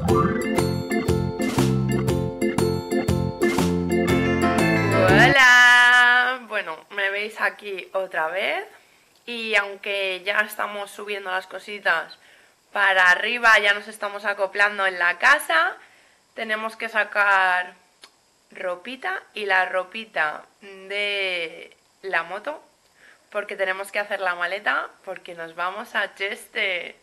Hola, bueno, me veis aquí otra vez y aunque ya estamos subiendo las cositas para arriba, ya nos estamos acoplando en la casa, tenemos que sacar ropita y la ropita de la moto porque tenemos que hacer la maleta porque nos vamos a Cheste.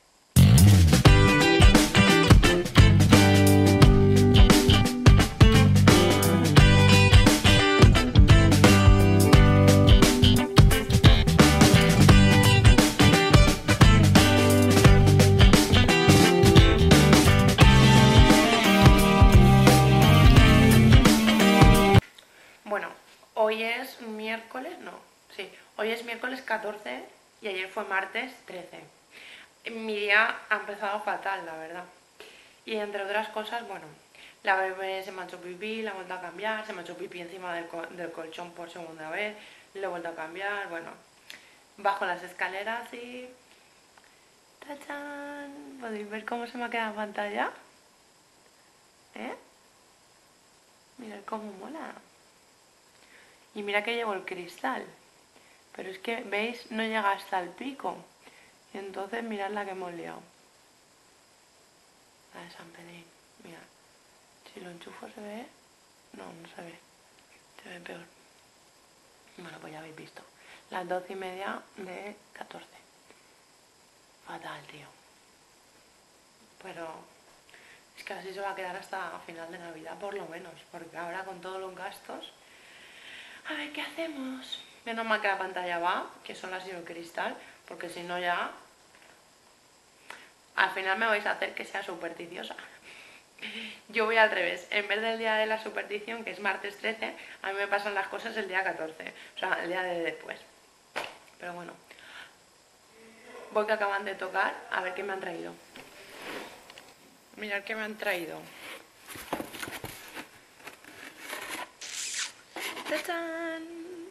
Bueno, hoy es miércoles, no, sí, hoy es miércoles 14 y ayer fue martes 13. Mi día ha empezado fatal, la verdad. Y entre otras cosas, bueno, la bebé se me ha hecho pipí, la he vuelto a cambiar, se me ha hecho pipí encima del colchón por segunda vez, le he vuelto a cambiar, bueno, bajo las escaleras y... ¡Tachán! ¿Podéis ver cómo se me ha quedado en pantalla? ¿Eh? Mirad cómo mola. Y mira que llevo el cristal, pero es que, ¿veis? No llega hasta el pico. Y entonces mirad la que hemos liado. La de San Pedrín, mirad. Si lo enchufo se ve... No, no se ve. Se ve peor. Bueno, pues ya habéis visto. Las 12:30 de 14. Fatal, tío. Pero es que así se va a quedar hasta final de Navidad por lo menos. Porque ahora con todos los gastos... A ver, ¿qué hacemos? Menos mal que la pantalla va, que son las de cristal, porque si no ya... Al final me vais a hacer que sea supersticiosa. Yo voy al revés. En vez del día de la superstición, que es martes 13, a mí me pasan las cosas el día 14. O sea, el día de después. Pero bueno. Voy que acaban de tocar, a ver qué me han traído. Mirad qué me han traído. ¡Tachán!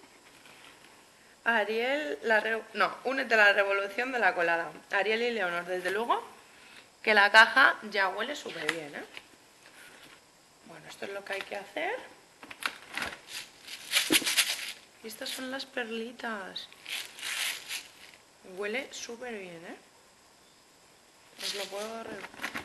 Ariel, únete a la revolución de la colada. Ariel y Leonor, desde luego que la caja ya huele súper bien, ¿eh? Bueno, esto es lo que hay que hacer. Y estas son las perlitas. Huele súper bien, ¿eh? Os lo puedo agarrar.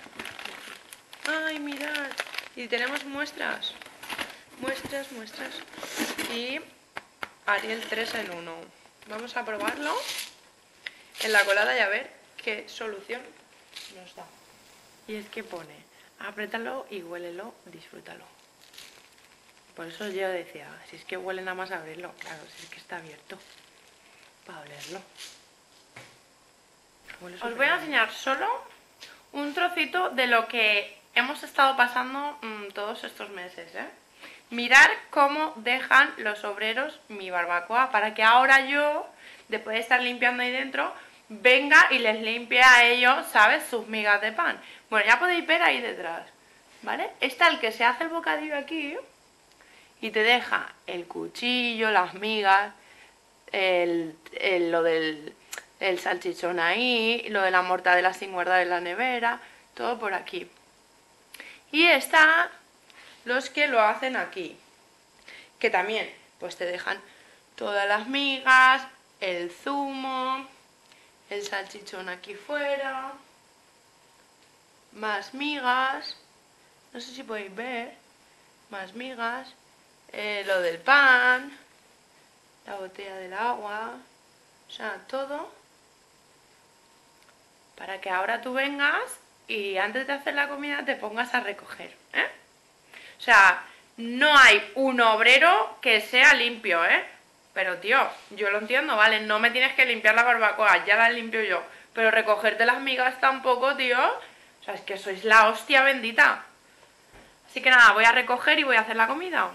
¡Ay, mirad! Y tenemos muestras. Muestras. Y Ariel 3 en 1. Vamos a probarlo en la colada y a ver qué solución nos da. Y es que pone, apriétalo y huélelo, disfrútalo. Por eso yo decía, si es que huele nada más abrirlo. Claro, si es que está abierto para olerlo. Os voy a enseñar solo un trocito de lo que hemos estado pasando todos estos meses, ¿eh? Mirar cómo dejan los obreros mi barbacoa para que ahora yo, después de estar limpiando ahí dentro, venga y les limpie a ellos, ¿sabes? Sus migas de pan. Bueno, ya podéis ver ahí detrás, ¿vale? Está el que se hace el bocadillo aquí y te deja el cuchillo, las migas, lo del el salchichón ahí, lo de la mortadela sin guardar en la nevera, todo por aquí. Y está los que lo hacen aquí, que también pues te dejan todas las migas, el zumo, el salchichón aquí fuera, más migas, no sé si podéis ver, más migas, lo del pan, la botella del agua, o sea, todo para que ahora tú vengas y antes de hacer la comida te pongas a recoger, ¿eh? O sea, no hay un obrero que sea limpio, ¿eh? Pero tío, yo lo entiendo, ¿vale? No me tienes que limpiar la barbacoa, ya la limpio yo. Pero recogerte las migas tampoco, tío. O sea, es que sois la hostia bendita. Así que nada, voy a recoger y voy a hacer la comida.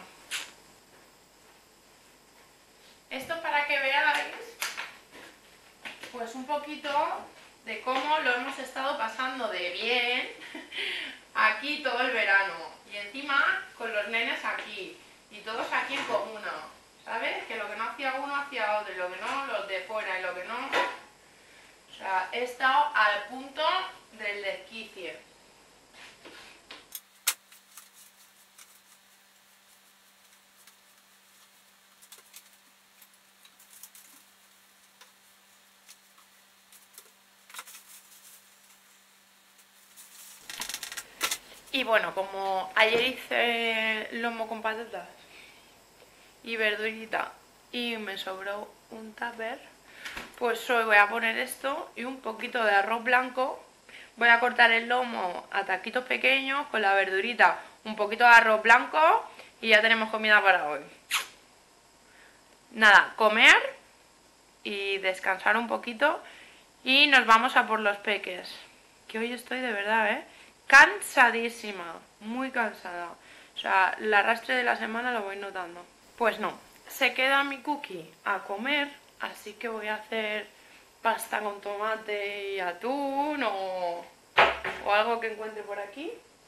Esto para que veáis, pues un poquito de cómo lo hemos estado pasando de bien aquí todo el verano. Y encima con los nenes aquí. Y todos aquí en comuna. ¿Sabes? Que lo que no hacía uno hacía otro. Y lo que no, los de fuera. Y lo que no... O sea, he estado al punto del desquicie. Y bueno, como ayer hice lomo con patatas y verdurita y me sobró un tupper, pues hoy voy a poner esto y un poquito de arroz blanco. Voy a cortar el lomo a taquitos pequeños con la verdurita, un poquito de arroz blanco y ya tenemos comida para hoy. Nada, comer y descansar un poquito y nos vamos a por los peques. Que hoy estoy de verdad, cansadísima, muy cansada. O sea, el arrastre de la semana lo voy notando. Pues no, se queda mi cookie a comer, así que voy a hacer pasta con tomate y atún o algo que encuentre por aquí.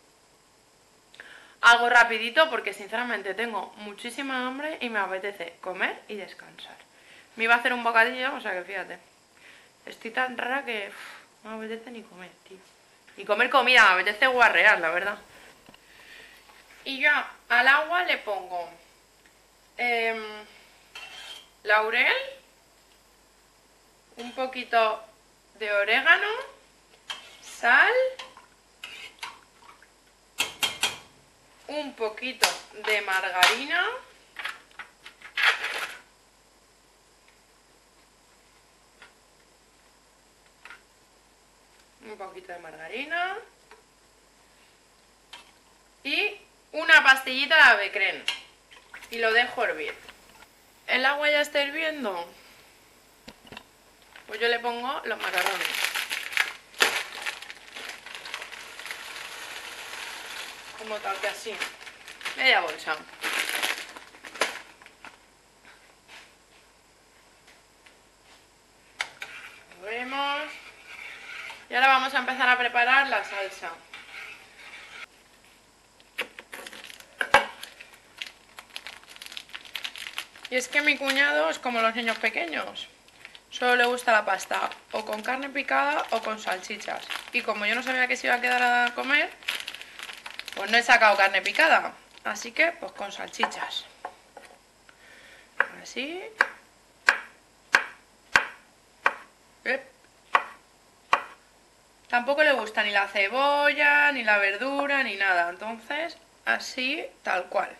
Algo rapidito porque sinceramente tengo muchísima hambre y me apetece comer y descansar. Me iba a hacer un bocadillo, o sea que fíjate. Estoy tan rara que no me apetece ni comer, tío. Ni comer comida, me apetece guarrear, la verdad. Y ya al agua le pongo laurel, un poquito de orégano, sal, un poquito de margarina, y una pastillita de avecren y lo dejo hervir. El agua ya está hirviendo, pues yo le pongo los macarrones. Como tal que así, media bolsa. Lo vemos. Y ahora vamos a empezar a preparar la salsa. Y es que mi cuñado es como los niños pequeños. Solo le gusta la pasta o con carne picada o con salchichas. Y como yo no sabía que se iba a quedar a comer, pues no he sacado carne picada. Así que, pues con salchichas. Así. Tampoco le gusta ni la cebolla, ni la verdura, ni nada. Entonces, así, tal cual.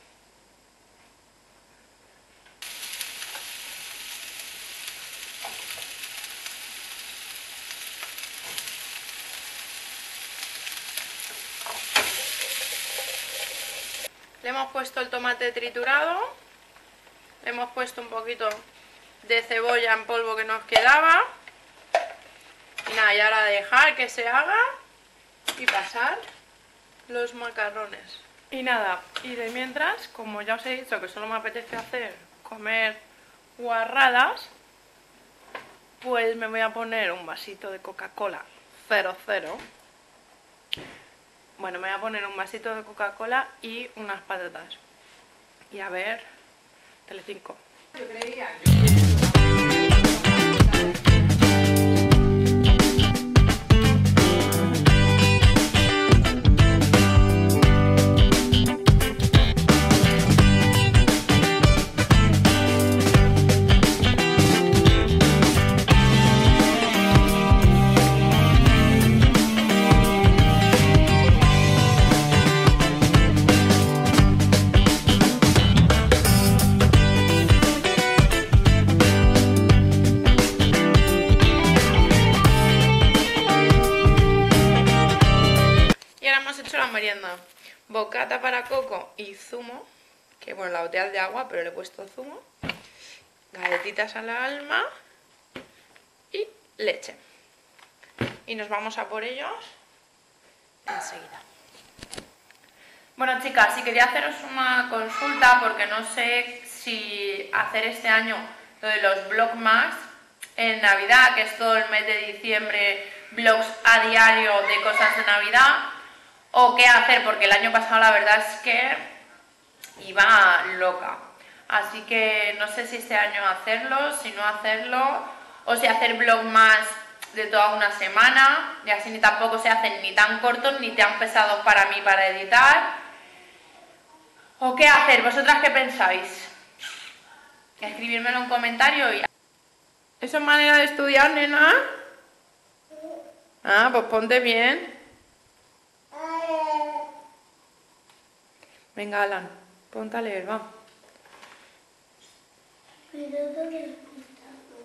Le hemos puesto el tomate triturado, le hemos puesto un poquito de cebolla en polvo que nos quedaba. Y nada, y ahora dejar que se haga y pasar los macarrones. Y nada, y de mientras, como ya os he dicho que solo me apetece hacer comer guarradas, pues me voy a poner un vasito de Coca-Cola 00. Bueno, me voy a poner un vasito de Coca-Cola y unas patatas. Y a ver, Telecinco. Yo creía que... merienda, bocata para Coco y zumo, que bueno, la botella de agua, pero le he puesto zumo, galletitas a la alma y leche. Y nos vamos a por ellos enseguida. Bueno chicas, si quería haceros una consulta porque no sé si hacer este año lo de los vlogmas en Navidad, que es todo el mes de diciembre, vlogs a diario de cosas de Navidad, o qué hacer, porque el año pasado la verdad es que iba loca. Así que no sé si este año hacerlo, si no hacerlo, o si hacer vlog más de toda una semana, y así ni tampoco se hacen ni tan cortos ni tan pesados para mí para editar. ¿O qué hacer? ¿Vosotras qué pensáis? Escribírmelo en un comentario y... ¿Eso es manera de estudiar, nena? Ah, pues ponte bien. Venga, Alan, ponte a leer, va. Pirata despistado.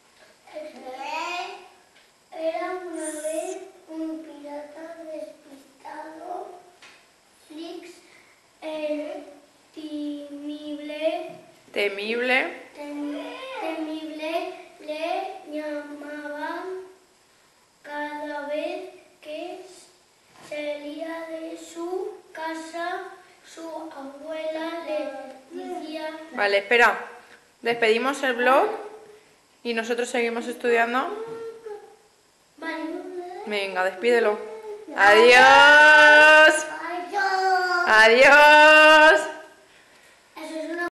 Era una vez un pirata despistado. Flix, el Temible. temible, le llamaban cada vez que salía de su casa. Su abuela le decía... Vale, espera. Despedimos el vlog y nosotros seguimos estudiando. Vale. Venga, despídelo. Adiós. Adiós. Adiós.